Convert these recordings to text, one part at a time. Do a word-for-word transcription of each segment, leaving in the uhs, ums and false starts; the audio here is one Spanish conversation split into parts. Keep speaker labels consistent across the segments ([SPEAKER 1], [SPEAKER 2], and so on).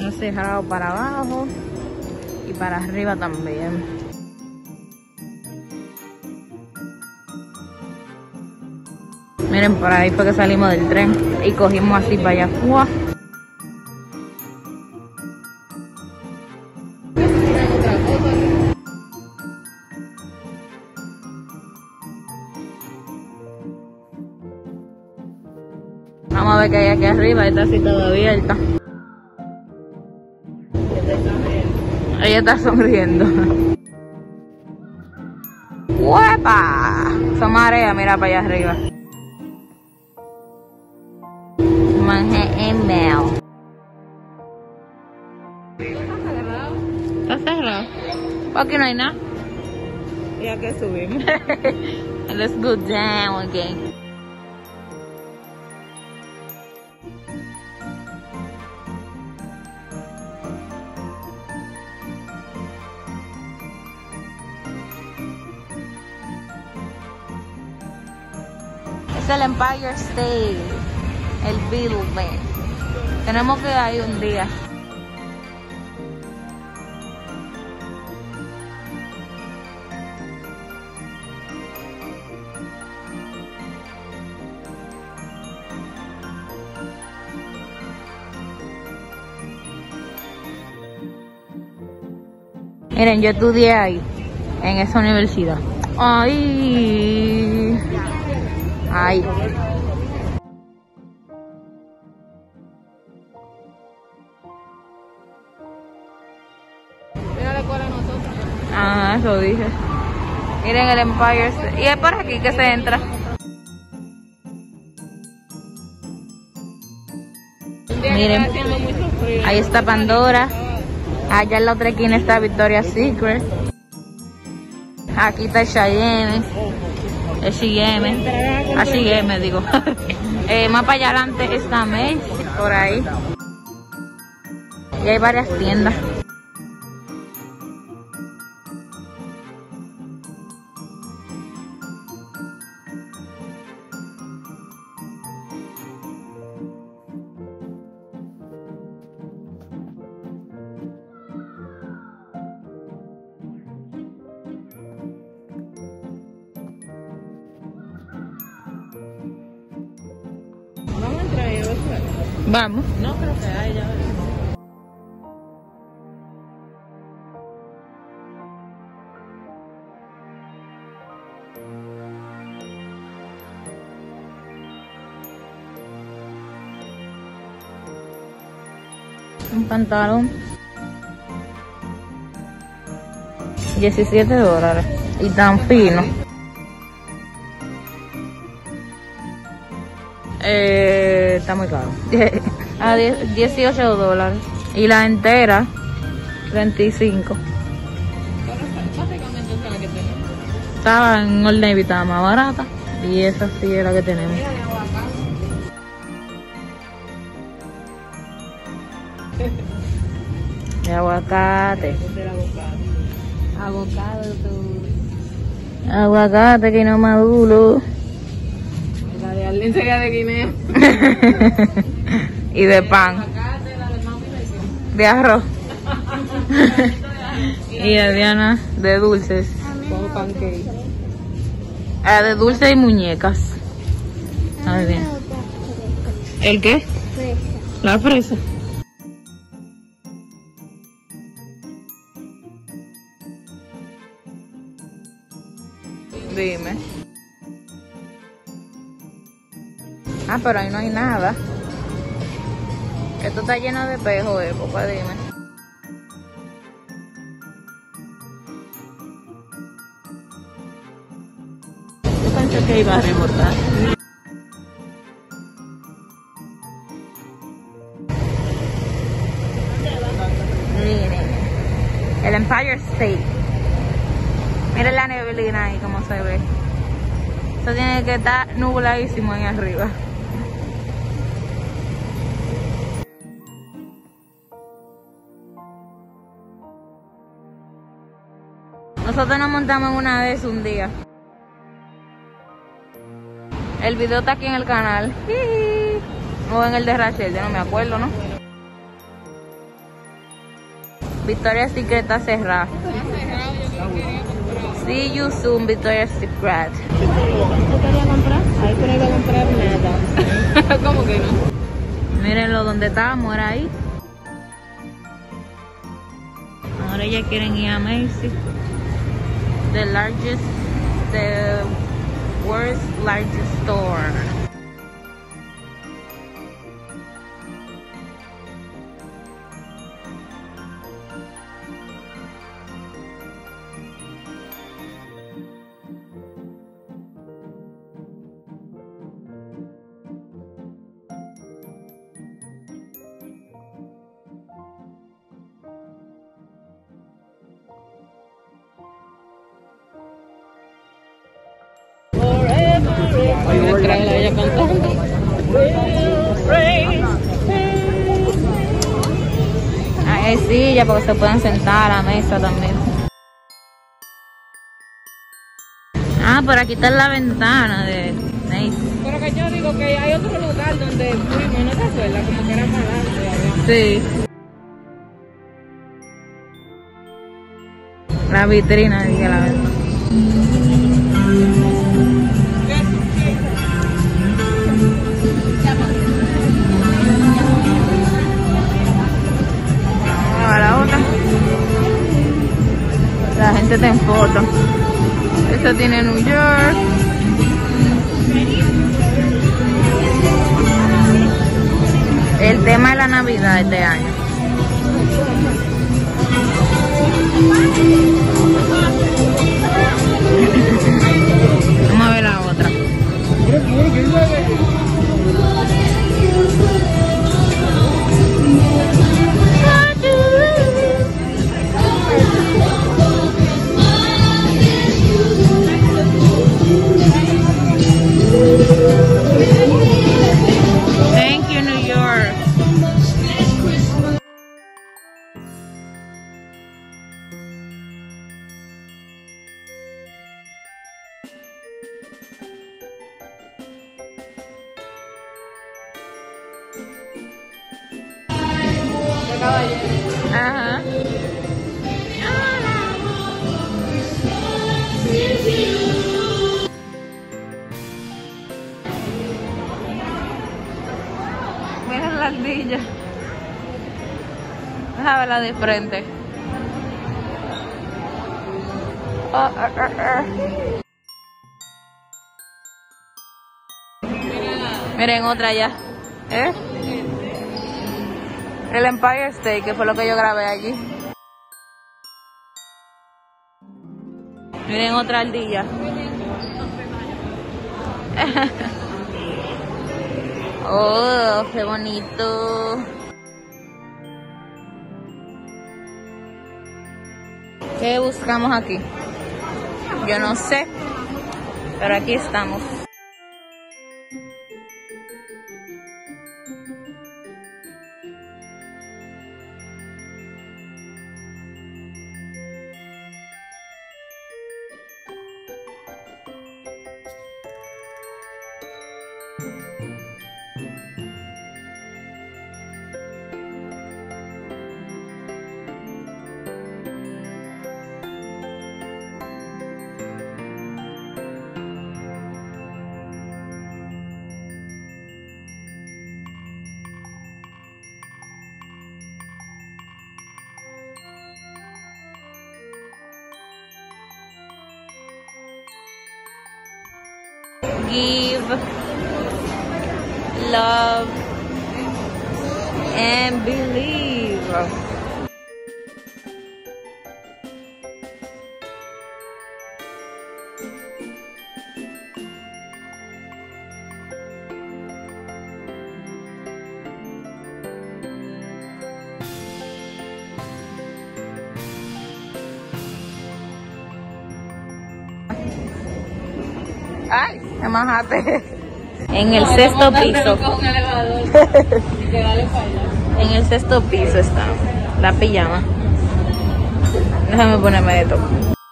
[SPEAKER 1] bien cerrado para abajo y para arriba también. Miren, por ahí fue que salimos del tren y cogimos así para allá. ¡Uah! Vamos a ver qué hay aquí arriba. Está así todo abierta. Ella está sonriendo. ¡Huepa! Son marea, mira para allá arriba. Manhattan. Está cerrado. Aquí no hay nada.
[SPEAKER 2] Y aquí subimos.
[SPEAKER 1] Let's go down again. Es el Empire State, el building. Tenemos que ir ahí un día. Miren, yo estudié ahí, en esa universidad. Ay, ay.
[SPEAKER 2] Mira la cola de nosotros.
[SPEAKER 1] Ah, eso dije. Miren el Empire State. Y es por aquí que se entra. Miren, ahí está Pandora. Allá en la otra esquina está Victoria's Secret. Aquí está H y M. H y M. H y M, digo. eh, más para allá adelante está Macy's, por ahí. Y hay varias tiendas.
[SPEAKER 2] Vamos a entrar ahí,
[SPEAKER 1] Vamos.
[SPEAKER 2] no creo que haya.
[SPEAKER 1] Un pantalón. diecisiete dólares. Y tan fino. Eh, está muy caro. A dieciocho dólares. Y la entera, treinta y cinco.
[SPEAKER 2] Básicamente esa es la que tenemos.
[SPEAKER 1] Estaba en Old Navy, estaba más barata. Y esa sí es la que tenemos.
[SPEAKER 2] Mira de aguacate.
[SPEAKER 1] De aguacate.
[SPEAKER 2] Este era aguacate. Avocado, tú.
[SPEAKER 1] Aguacate que no maduro.
[SPEAKER 2] La de Arlene sería de Guinea.
[SPEAKER 1] Y de pan.
[SPEAKER 2] Avocate, la de mami la hicieron.
[SPEAKER 1] De arroz. Y a Diana de dulces.
[SPEAKER 2] Con pancake.
[SPEAKER 1] Ah, de dulces y muñecas. A ver bien. ¿El qué? La fresa. Dime. Ah, pero ahí no hay nada. Esto está lleno de espejos, eh, papá, dime. Yo pensé que iba a rebotar. Miren, el Empire State. Miren la neblina ahí como se ve. Esto tiene que estar nubladísimo ahí arriba. Nosotros nos montamos en una vez un día. El video está aquí en el canal. O en el de Rachel, yo no me acuerdo, ¿no? Victoria's Secret está cerrada. See you soon, Victoria's Secret.
[SPEAKER 2] ¿Tú querías comprar? Ahí tú no ibas a comprar nada. ¿Cómo que no?
[SPEAKER 1] Mírenlo, donde estábamos era ahí. Ahora ya quieren ir a Macy's. The largest, the world's largest store.
[SPEAKER 2] Traerla ella cantando.
[SPEAKER 1] Hay silla porque se pueden sentar a la mesa también. Ah, por aquí está la ventana de Macy's.
[SPEAKER 2] Pero que yo digo que hay otro lugar donde fuimos, ¿no te acuerdas? Como que era más alto allá.
[SPEAKER 1] Sí. La vitrina, dije la ventana. La gente está en foto. Esto tiene New York. El tema de la Navidad este año. Vamos a ver la otra. Thank you, New York. Ajá. Mira la ardilla. Déjame verla de frente. Oh, oh, oh, oh. Miren otra ya. ¿Eh? El Empire State, que fue lo que yo grabé allí. Miren otra ardilla. Oh, qué bonito. ¿Qué buscamos aquí? Yo no sé, pero aquí estamos. Give, love, and believe. Ay, me majaste. En el sexto piso. En el sexto piso está la pijama. Déjame ponerme esto.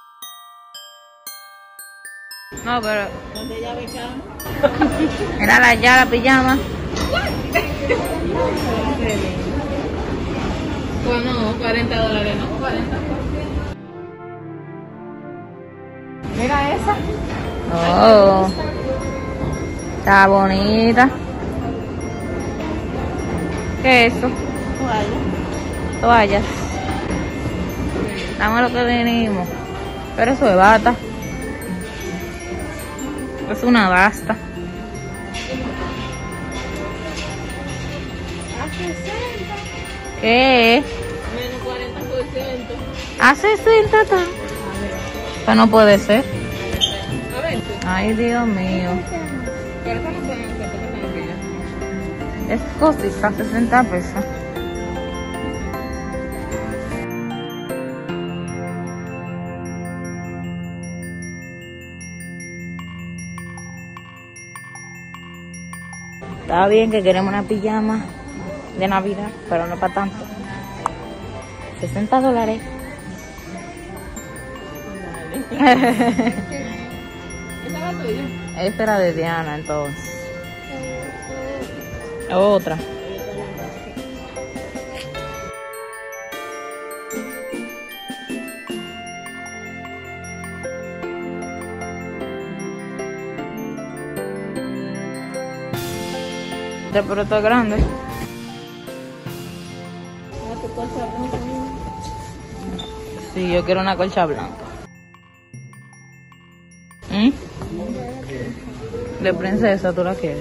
[SPEAKER 1] No, pero... Mírala ya la pijama.
[SPEAKER 2] Pues no, cuarenta dólares, no, cuarenta. Mira esa.
[SPEAKER 1] Oh, está bonita. ¿Qué es eso?
[SPEAKER 2] Toalla.
[SPEAKER 1] Toallas. Dame lo que venimos. Pero eso es bata. Es una basta.
[SPEAKER 2] A sesenta.
[SPEAKER 1] ¿Qué?
[SPEAKER 2] Menos cuarenta por ciento.
[SPEAKER 1] A sesenta está. Eso no puede ser.
[SPEAKER 2] A ver,
[SPEAKER 1] Ay, Dios mío.
[SPEAKER 2] pero esta no puede ser, porque esta no pilla.
[SPEAKER 1] Es cosita, sesenta pesos. Está bien que queremos una pijama de Navidad, pero no para tanto. sesenta dólares.
[SPEAKER 2] ¿Esta es la tuya?
[SPEAKER 1] Esta era de Diana, entonces. Otra. Pero está grande.
[SPEAKER 2] Ah, tu cosa blanca.
[SPEAKER 1] Sí, yo quiero una colcha blanca. ¿Mm? De princesa, ¿tú la quieres?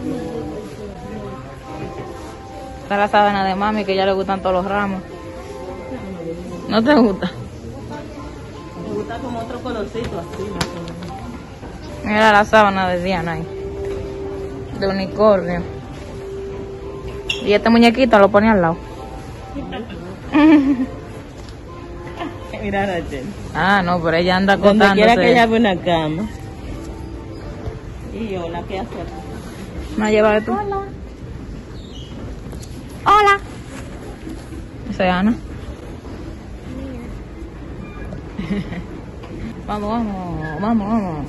[SPEAKER 1] Está la sábana de mami, que ya le gustan todos los ramos. ¿No te gusta?
[SPEAKER 2] Me gusta como otro colorcito así, más o menos.
[SPEAKER 1] Mira la sábana de Diana ahí. De unicornio. Y este muñequito lo pone al lado.
[SPEAKER 2] Mira a Rachel.
[SPEAKER 1] Ah, no, pero ella anda
[SPEAKER 2] Donde
[SPEAKER 1] acostándose.
[SPEAKER 2] quiera que ella ve una cama. Y yo, la que hace.
[SPEAKER 1] ¿No lleva tú? Hola. Hola. Esa es Ana. Vamos, vamos, vamos, vamos.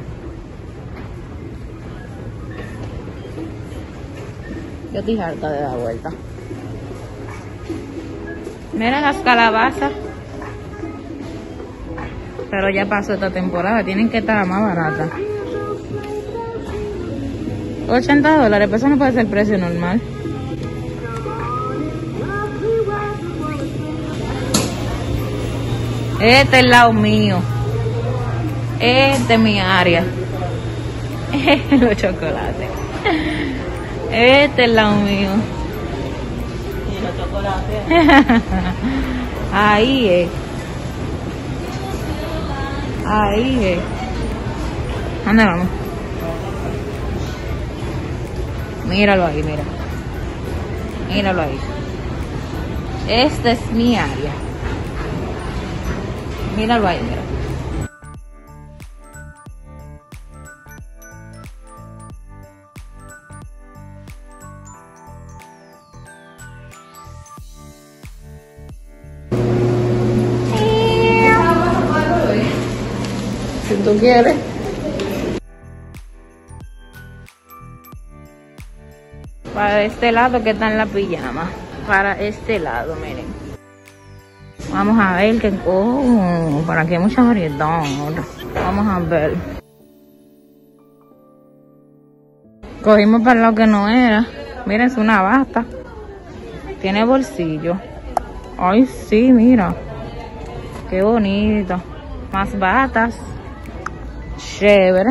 [SPEAKER 1] Yo estoy harta de dar vuelta. Mira las calabazas. Pero ya pasó esta temporada, tienen que estar más baratas. ochenta dólares, pero eso no puede ser el precio normal. Este es el lado mío. Este es mi área. Los chocolates. Este es el lado mío.
[SPEAKER 2] Y los chocolates.
[SPEAKER 1] Ahí es. Ahí es. ¿Dónde vamos? Míralo ahí, mira. Míralo ahí. Esta es mi área. Míralo ahí, mira. Si tú quieres. Para este lado que está en la pijama. Para este lado, miren. Vamos a ver que... Oh, para aquí hay mucha variedad. Vamos a ver. Cogimos para lo que no era. Miren, es una bata. Tiene bolsillo. Ay, sí, mira. Qué bonito. Más batas. Chévere.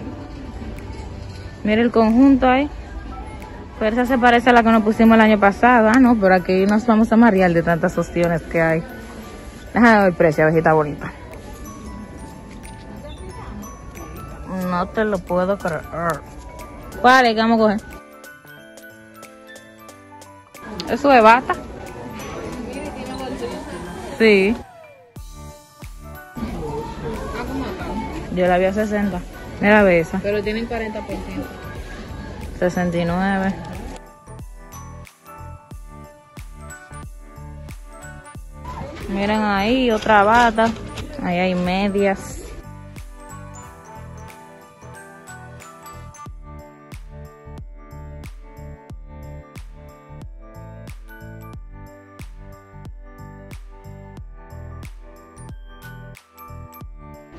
[SPEAKER 1] Mira el conjunto ahí. Pero esa se parece a la que nos pusimos el año pasado. Ah, no, pero aquí nos vamos a marear de tantas opciones que hay. Déjame ver el precio, a ver si está bonita. No te lo puedo creer. ¿Cuál es que vamos a coger? ¿Eso es bata? Sí. Yo la vi a sesenta. Mira, ve esa.
[SPEAKER 2] Pero tienen cuarenta por ciento.
[SPEAKER 1] sesenta y nueve. Miren ahí, otra bata. Ahí hay medias.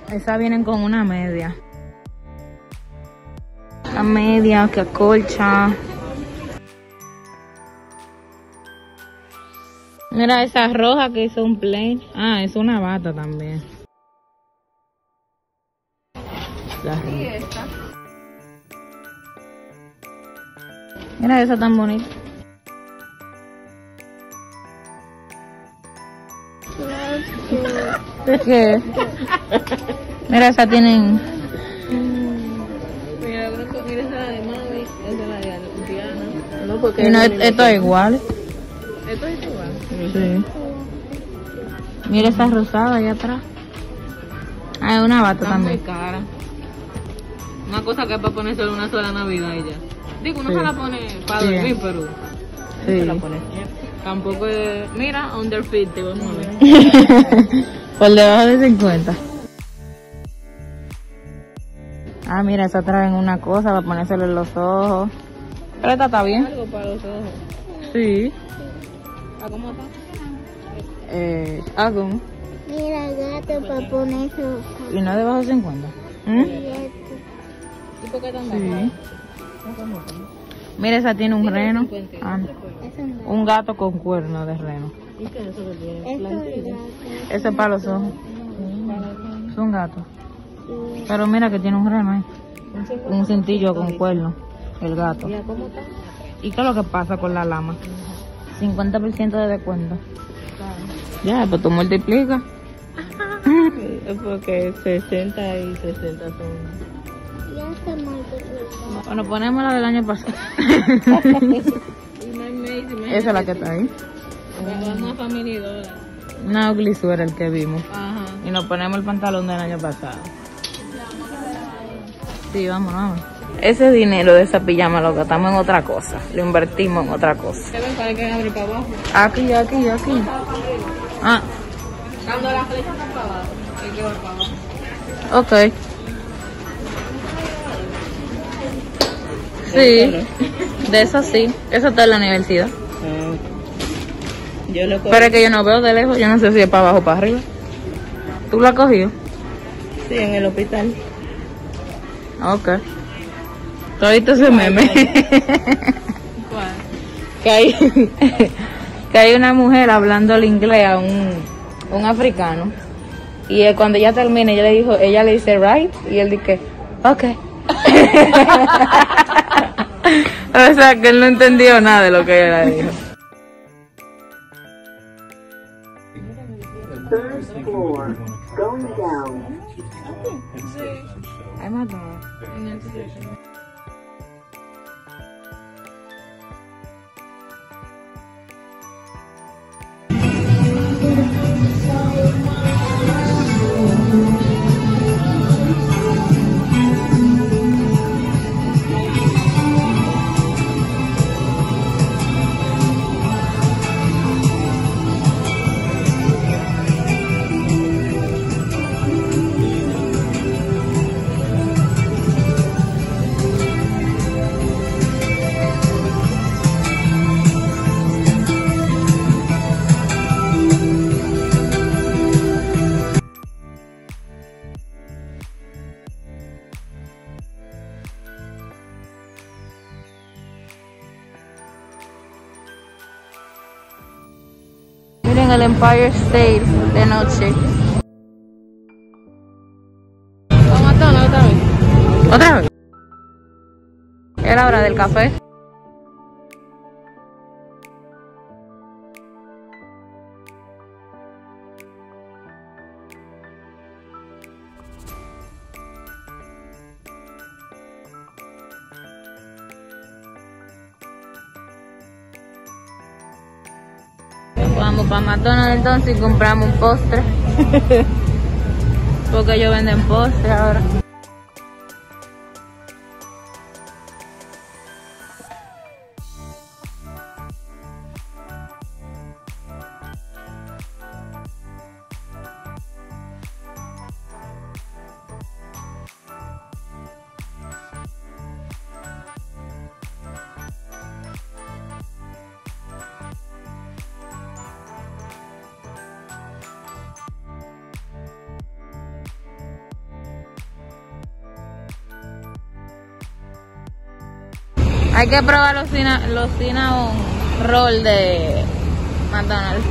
[SPEAKER 1] Esas vienen con una media. La media que acolcha. Mira esa roja que hizo un plain. Ah, es una bata también. La
[SPEAKER 2] ¿Y esta?
[SPEAKER 1] Mira esa tan bonita. ¿Qué? Mira, esa tienen.
[SPEAKER 2] Mira, mira esa de mami, esa es la de Diana. No, porque
[SPEAKER 1] Y no, esto es igual.
[SPEAKER 2] esto es igual.
[SPEAKER 1] Sí. Mira esa rosada allá atrás. Ah, es una bata
[SPEAKER 2] Está muy
[SPEAKER 1] también.
[SPEAKER 2] cara. Una cosa que es para ponerse una sola Navidad y ya. Digo, uno
[SPEAKER 1] Sí.
[SPEAKER 2] se la pone para
[SPEAKER 1] Sí.
[SPEAKER 2] dormir, pero no
[SPEAKER 1] Sí.
[SPEAKER 2] se la pone siempre. Tampoco es, mira, under fifty, vamos a ver.
[SPEAKER 1] Por debajo de cincuenta. Ah, mira, esa traen una cosa para ponérselo en los ojos. Pero esta está bien.
[SPEAKER 2] Algo para los ojos.
[SPEAKER 1] Sí.
[SPEAKER 2] ¿A cómo está?
[SPEAKER 1] Eh, algo.
[SPEAKER 3] Mira, gato para poner su...
[SPEAKER 1] Y no debajo de cincuenta. ¿Mm?
[SPEAKER 2] ¿Y por qué tan
[SPEAKER 1] Sí.
[SPEAKER 2] bajo?
[SPEAKER 1] Mira, esa tiene un reno. Ah, no.
[SPEAKER 3] Es un gato.
[SPEAKER 1] Un gato con cuerno de reno.
[SPEAKER 2] ¿Y qué es eso que tiene?
[SPEAKER 3] Es un
[SPEAKER 2] Plantilla.
[SPEAKER 3] gato.
[SPEAKER 1] Ese es para los ojos. Es un gato. Pero mira que tiene un reno ahí. Un cintillo con cuerno. El gato.
[SPEAKER 2] ¿Y a cómo está?
[SPEAKER 1] ¿Y qué es lo que pasa con la lama? cincuenta por ciento de descuento. Ya, pues tú multiplicas.
[SPEAKER 2] Es porque sesenta y sesenta son...
[SPEAKER 3] Ya se multiplicó.
[SPEAKER 1] Bueno, ponemos la del año pasado.
[SPEAKER 2] Y no hay mes, imagínate.
[SPEAKER 1] Esa es la que está ahí.
[SPEAKER 2] Una familia y dólares.
[SPEAKER 1] Una ugly sweater el que vimos.
[SPEAKER 2] Ajá.
[SPEAKER 1] Y nos ponemos el pantalón del año pasado. Sí, vamos, vamos. Ese dinero de esa pijama lo gastamos en otra cosa. Lo invertimos en otra cosa.
[SPEAKER 2] ¿Qué ven? ¿Para que abre para abajo?
[SPEAKER 1] Aquí, aquí, aquí. Ah,
[SPEAKER 2] Cuando la flecha está para abajo, hay que ver para abajo.
[SPEAKER 1] ok. Sí, de eso sí. Eso está en la universidad.
[SPEAKER 2] Yo lo cogí.
[SPEAKER 1] Pero es que yo no veo de lejos. Yo no sé si es para abajo o para arriba. ¿Tú lo has cogido?
[SPEAKER 2] Sí, en el hospital.
[SPEAKER 1] Ok. Todito ese meme.
[SPEAKER 2] ¿Cuál?
[SPEAKER 1] que hay que hay una mujer hablando el inglés a un, un africano y eh, cuando ella termina ella le dijo ella le dice right y él dice okay. O sea que él no entendió nada de lo que ella le dijo.
[SPEAKER 4] Third floor, going down.
[SPEAKER 1] Hay más nada. Miren el Empire State de noche.
[SPEAKER 2] ¿Cómo está la otra vez?
[SPEAKER 1] ¿Otra vez? Era hora del café. Vamos para McDonald's entonces y compramos un postre. Porque ellos venden postre ahora. Hay que probar los, cina, los cinnamon roll de McDonald's.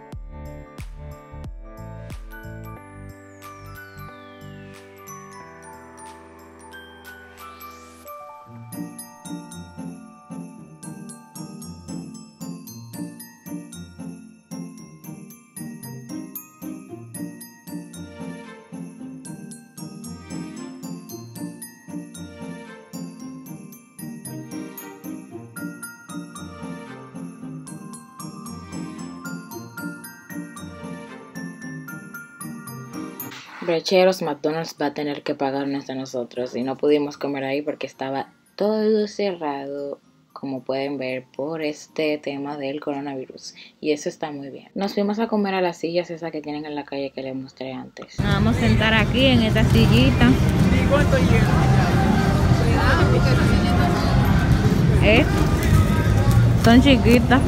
[SPEAKER 1] Brecheros, McDonald's va a tener que pagarnos a nosotros y no pudimos comer ahí porque estaba todo cerrado, como pueden ver, por este tema del coronavirus, y eso está muy bien. Nos fuimos a comer a las sillas esas que tienen en la calle que les mostré antes. Nos vamos a sentar aquí en esta sillita. ¿Eh? Son chiquitas.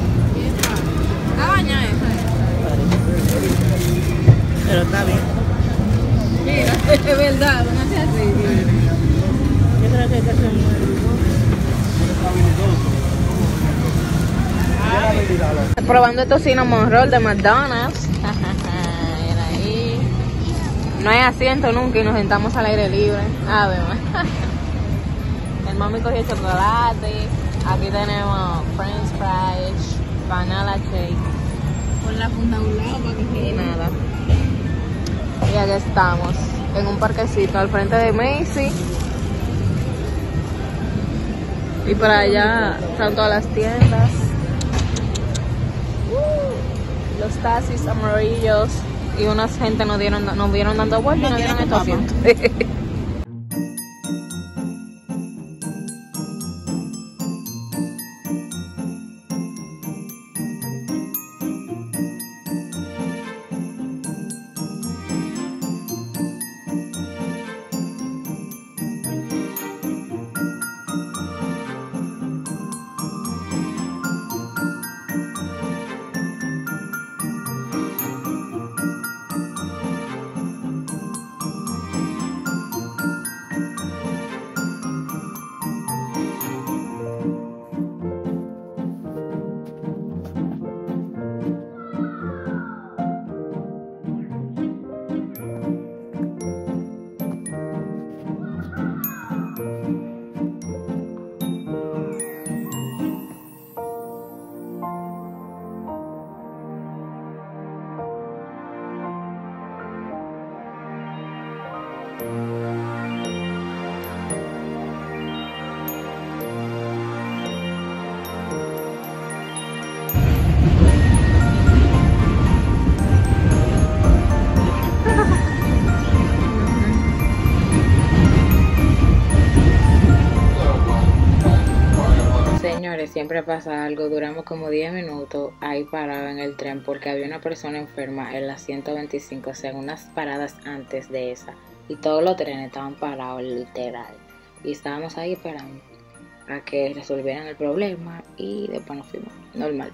[SPEAKER 1] Pero está bien. Mira, es verdad, no se así. Yo creo que estas son muy... Probando estos cinnamon roll de McDonald's. Mira ahí. No hay asiento nunca y nos sentamos al aire libre. A ver, el mami cogió chocolate. Aquí tenemos french fries, vanilla shake. Con la funda a un lado para que se... Y nada. Y aquí estamos, en un parquecito al frente de Macy. Y por allá están todas las tiendas. Uh, los taxis amarillos. Y unas gente nos dieron, nos vieron dando vueltas y nos dieron estos asientos. Siempre pasa algo, duramos como diez minutos ahí parado en el tren porque había una persona enferma en la ciento veinticinco, o sea, unas paradas antes de esa, y todos los trenes estaban parados literal, y estábamos ahí esperando a que resolvieran el problema y después nos fuimos, normal.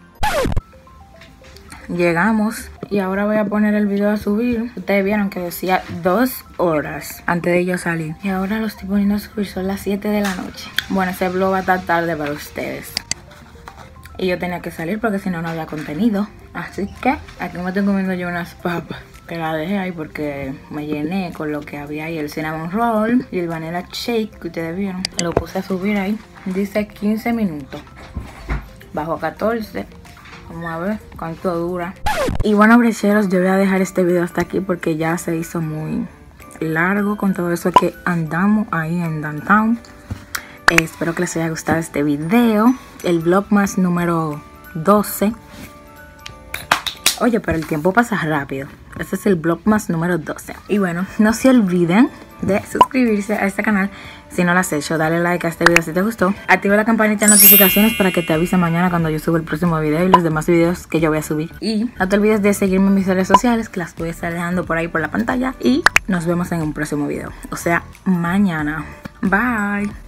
[SPEAKER 1] Llegamos y ahora voy a poner el video a subir. Ustedes vieron que decía dos horas antes de yo salir, y ahora lo estoy poniendo a subir, son las siete de la noche. Bueno, ese vlog va a estar tarde para ustedes y yo tenía que salir porque si no no había contenido, así que aquí me estoy comiendo yo unas papas que la dejé ahí porque me llené con lo que había ahí, el cinnamon roll y el vanilla shake que ustedes vieron. Lo puse a subir ahí, dice quince minutos, bajo catorce. Vamos a ver cuánto dura. Y bueno, brecheros, yo voy a dejar este video hasta aquí porque ya se hizo muy largo con todo eso que andamos ahí en downtown. Eh, espero que les haya gustado este video. El vlogmas número doce. Oye, pero el tiempo pasa rápido. Este es el vlogmas número doce. Y bueno, no se olviden de suscribirse a este canal si no lo has hecho. Dale like a este video si te gustó. Activa la campanita de notificaciones para que te avise mañana cuando yo suba el próximo video y los demás videos que yo voy a subir. Y no te olvides de seguirme en mis redes sociales, que las voy a estar dejando por ahí por la pantalla. Y nos vemos en un próximo video, o sea, mañana. Bye.